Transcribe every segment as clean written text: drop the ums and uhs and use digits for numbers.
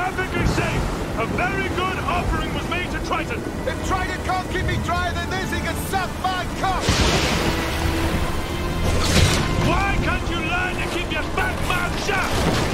perfectly safe. A very good offering was made to Titus. If Triton can't keep me drier than this, he can suck my cock! Why can't you learn to keep your fat mouth shut?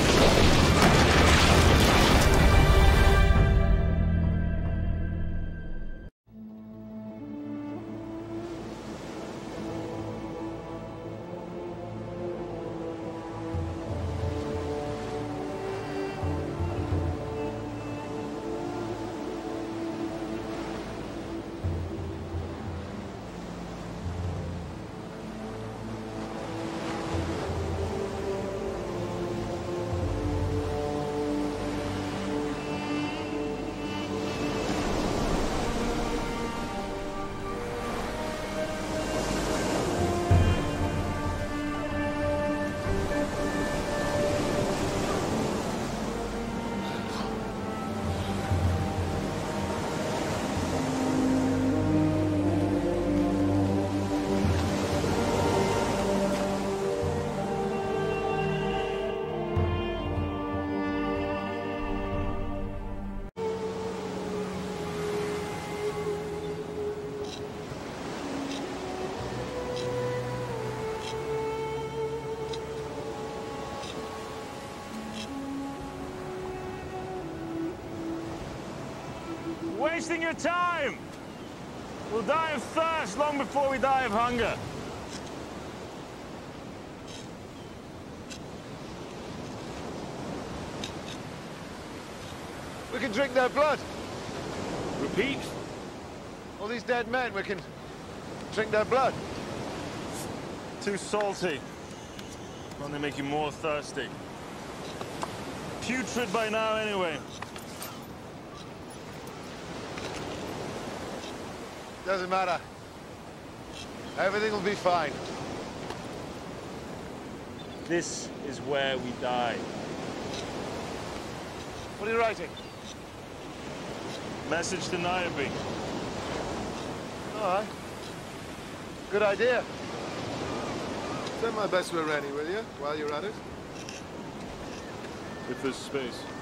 Wasting your time! We'll die of thirst long before we die of hunger. We can drink their blood. Repeat? All these dead men, we can drink their blood. Too salty. Only make you more thirsty. Putrid by now, anyway. Doesn't matter. Everything will be fine. This is where we die. What are you writing? Message to Niobe. All right. Good idea. Send my best to Irene, will you, while you're at it? If there's space.